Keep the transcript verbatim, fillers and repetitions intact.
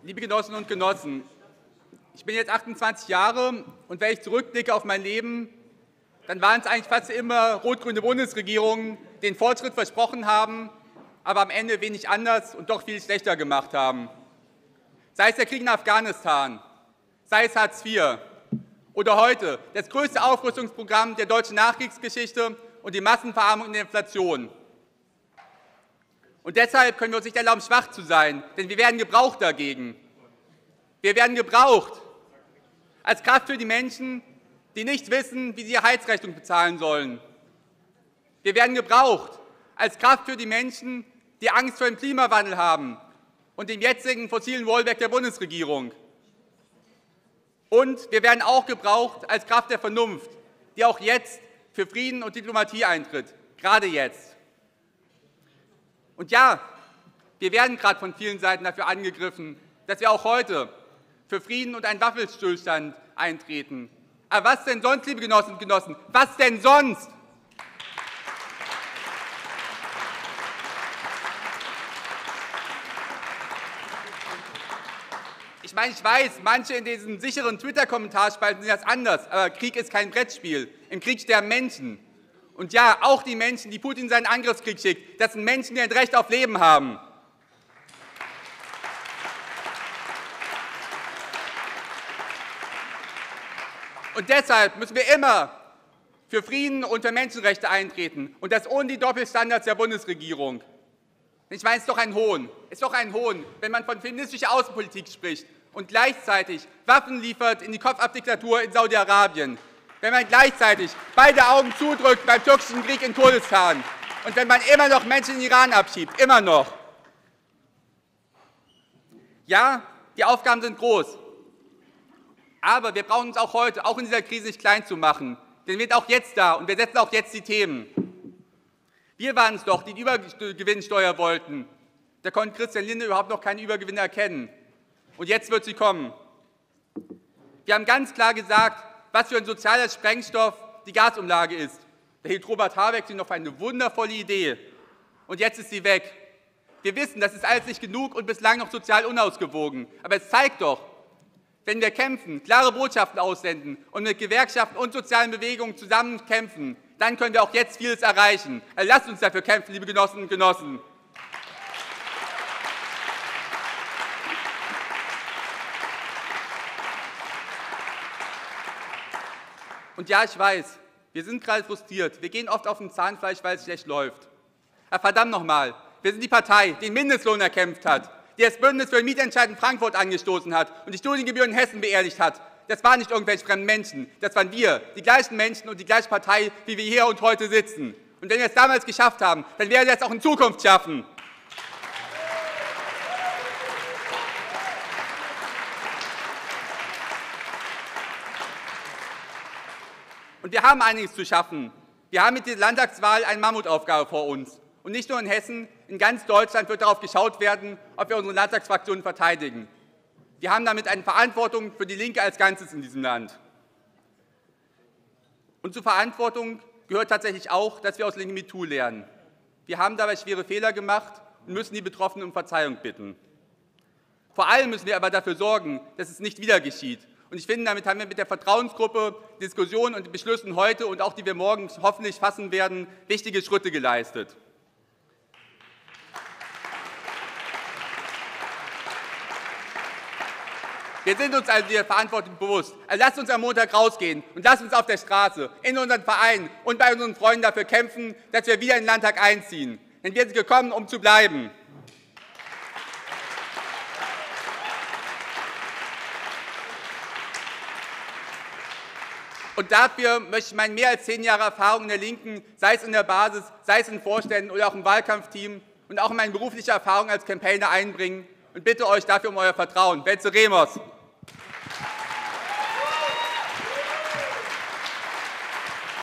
Liebe Genossinnen und Genossen, ich bin jetzt achtundzwanzig Jahre und wenn ich zurückblicke auf mein Leben, dann waren es eigentlich fast immer rot-grüne Bundesregierungen, die den Fortschritt versprochen haben, aber am Ende wenig anders und doch viel schlechter gemacht haben. Sei es der Krieg in Afghanistan, sei es Hartz vier oder heute das größte Aufrüstungsprogramm der deutschen Nachkriegsgeschichte und die Massenverarmung und die Inflation. Und deshalb können wir uns nicht erlauben, schwach zu sein, denn wir werden gebraucht dagegen. Wir werden gebraucht als Kraft für die Menschen, die nicht wissen, wie sie ihre Heizrechnung bezahlen sollen. Wir werden gebraucht als Kraft für die Menschen, die Angst vor dem Klimawandel haben und dem jetzigen fossilen Rollback der Bundesregierung. Und wir werden auch gebraucht als Kraft der Vernunft, die auch jetzt für Frieden und Diplomatie eintritt, gerade jetzt. Und ja, wir werden gerade von vielen Seiten dafür angegriffen, dass wir auch heute für Frieden und einen Waffenstillstand eintreten. Aber was denn sonst, liebe Genossinnen und Genossen? Was denn sonst? Ich meine, ich weiß, manche in diesen sicheren Twitter-Kommentarspalten sehen das anders, aber Krieg ist kein Brettspiel. Im Krieg sterben Menschen. Und ja, auch die Menschen, die Putin seinen Angriffskrieg schickt, das sind Menschen, die ein Recht auf Leben haben. Und deshalb müssen wir immer für Frieden und für Menschenrechte eintreten. Und das ohne die Doppelstandards der Bundesregierung. Ich meine, es ist doch ein Hohn. Es ist doch ein Hohn, wenn man von feministischer Außenpolitik spricht und gleichzeitig Waffen liefert in die Kopfabdiktatur in Saudi-Arabien. Wenn man gleichzeitig beide Augen zudrückt beim türkischen Krieg in Kurdistan. Und wenn man immer noch Menschen in den Iran abschiebt. Immer noch. Ja, die Aufgaben sind groß. Aber wir brauchen uns auch heute, auch in dieser Krise, nicht klein zu machen. Denn wir sind auch jetzt da und wir setzen auch jetzt die Themen. Wir waren es doch, die die Übergewinnsteuer wollten. Da konnte Christian Lindner überhaupt noch keine Übergewinne erkennen. Und jetzt wird sie kommen. Wir haben ganz klar gesagt, was für ein sozialer Sprengstoff die Gasumlage ist. Da hielt Robert Habeck sie noch für eine wundervolle Idee. Und jetzt ist sie weg. Wir wissen, das ist alles nicht genug und bislang noch sozial unausgewogen. Aber es zeigt doch, wenn wir kämpfen, klare Botschaften aussenden und mit Gewerkschaften und sozialen Bewegungen zusammen kämpfen, dann können wir auch jetzt vieles erreichen. Also lasst uns dafür kämpfen, liebe Genossinnen und Genossen. Und ja, ich weiß, wir sind gerade frustriert. Wir gehen oft auf den Zahnfleisch, weil es schlecht läuft. Aber verdammt nochmal, wir sind die Partei, die den Mindestlohn erkämpft hat, die das Bündnis für den Mietentscheid in Frankfurt angestoßen hat und die Studiengebühren in Hessen beehrlicht hat. Das waren nicht irgendwelche fremden Menschen, das waren wir, die gleichen Menschen und die gleiche Partei, wie wir hier und heute sitzen. Und wenn wir es damals geschafft haben, dann werden wir es auch in Zukunft schaffen. Und wir haben einiges zu schaffen. Wir haben mit dieser Landtagswahl eine Mammutaufgabe vor uns. Und nicht nur in Hessen, in ganz Deutschland wird darauf geschaut werden, ob wir unsere Landtagsfraktionen verteidigen. Wir haben damit eine Verantwortung für die Linke als Ganzes in diesem Land. Und zur Verantwortung gehört tatsächlich auch, dass wir aus Linke MeToo lernen. Wir haben dabei schwere Fehler gemacht und müssen die Betroffenen um Verzeihung bitten. Vor allem müssen wir aber dafür sorgen, dass es nicht wieder geschieht. Und ich finde, damit haben wir mit der Vertrauensgruppe, Diskussionen und Beschlüssen heute und auch die wir morgen hoffentlich fassen werden, wichtige Schritte geleistet. Wir sind uns also der Verantwortung bewusst. Also lasst uns am Montag rausgehen und lasst uns auf der Straße, in unseren Vereinen und bei unseren Freunden dafür kämpfen, dass wir wieder in den Landtag einziehen. Denn wir sind gekommen, um zu bleiben. Und dafür möchte ich meine mehr als zehn Jahre Erfahrung in der Linken, sei es in der Basis, sei es in Vorständen oder auch im Wahlkampfteam und auch meine berufliche Erfahrung als Campaigner einbringen und bitte euch dafür um euer Vertrauen. Venceremos!